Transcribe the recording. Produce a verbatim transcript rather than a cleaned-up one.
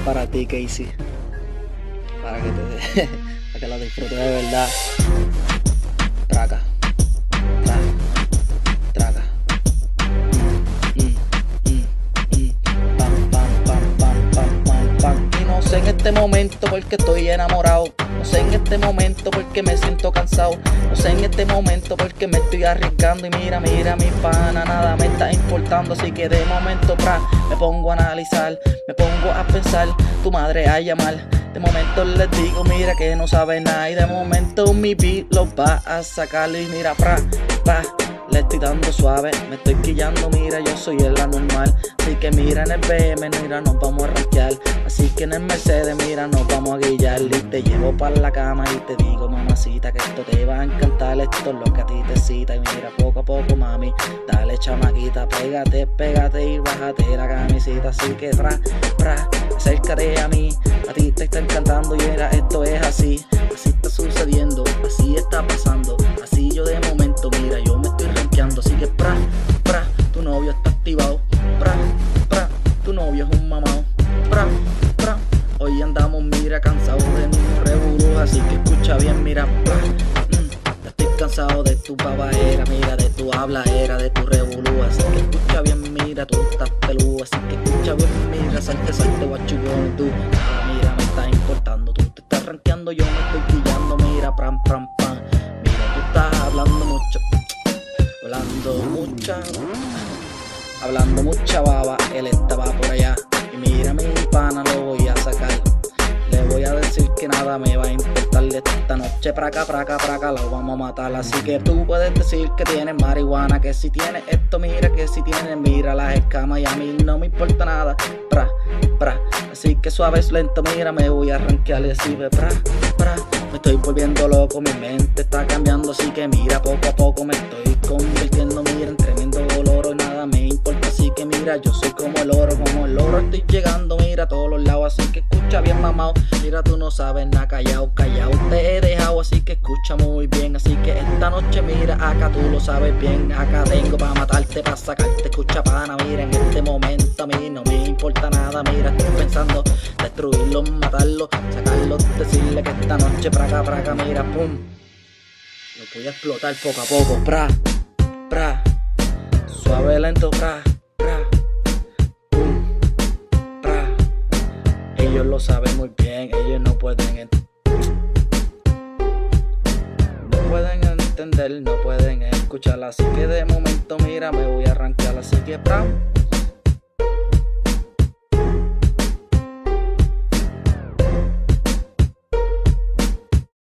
para ti, Casey. Para que te para que la disfrutes de verdad. Traca. Tra. Traca. Mm, mm, mm, mm. Pam, pam, pam, pam, pam, pam, pam. Y no sé en este momento porque estoy enamorado. No sé en este momento porque me siento cansado. No sé en este momento porque me estoy arriesgando. Y mira, mira mi pana, nada me está importando. Así que de momento, pra, me pongo a analizar. Me pongo a pensar, tu madre a llamar. De momento les digo, mira que no sabe nada. Y de momento mi beat lo va a sacar. Y mira, pra, pra, le estoy dando suave. Me estoy quillando, mira, yo soy el anormal. Así que mira en el B M, mira, nos vamos a rankear. Así que en el Mercedes, mira, nos vamos a guillar. Y te llevo para la cama y te digo, mamacita, que esto te va a encantar. Esto es lo que a ti te cita. Y mira, poco a poco, mami, dale chamaquita. Pégate, pégate y bájate la camisita. Así que, pra, pra, acércate a mí. A ti te está encantando y mira, esto es así. Así está sucediendo, así está pasando. Así yo de momento, mira, yo me estoy rankeando. Así que, pra, pra, tu novio está activado. Pra, pra, tu novio es un mamado. Pra, pra, hoy andamos, mira, cansados de mi revolú. Así que escucha bien, mira, pra, mm, estoy cansado de tu babaera, mira, de tu hablaera, de tu revolú. Así que escucha bien, mira, tú estás pelú. Así que escucha bien, mira, salte, salte, what you gonna do. Nada, mira, me está importando, tú te estás rankeando, yo me estoy pillando, mira, pram, pram, pam. Mira, tú estás hablando mucho, hablando mucha, hablando mucha baba, él estaba por allá. Y mira, mi pana, lo voy a sacar. Le voy a decir que nada me va a importar de esta noche. Praca, praca, praca, la vamos a matar. Así que tú puedes decir que tienes marihuana, que si tienes esto, mira, que si tienes, mira las escamas. Y a mí no me importa nada. Pra, pra, así que suave es lento, mira, me voy a arranquear. Y así ve, pra, pra, me estoy volviendo loco, mi mente está cambiando. Así que mira, poco a poco me estoy convirtiendo, mira, en tremendo olor. Y nada me importa, así que mira, yo soy como el oro, como el oro estoy llegando, mira, a todos los lados. Así que escucha bien, mamao, mira, tú no sabes nada, callao, callao te he dejado, así que escucha muy bien. Así que esta noche, mira, acá tú lo sabes bien. Acá tengo para matarte, para sacarte, escucha pana, mira, en este momento a mí no me importa nada. Mira, estoy pensando destruirlo, matarlo, sacarlo, decirle que esta noche praga, praga, mira, pum, lo voy a explotar poco a poco, pra, pra, suave, lento, pra, pra, pum, pra. Ellos lo saben muy bien, ellos no pueden entender. No pueden entender, no pueden escuchar. Así que de momento, mira, me voy a arrancar. Así que, pra.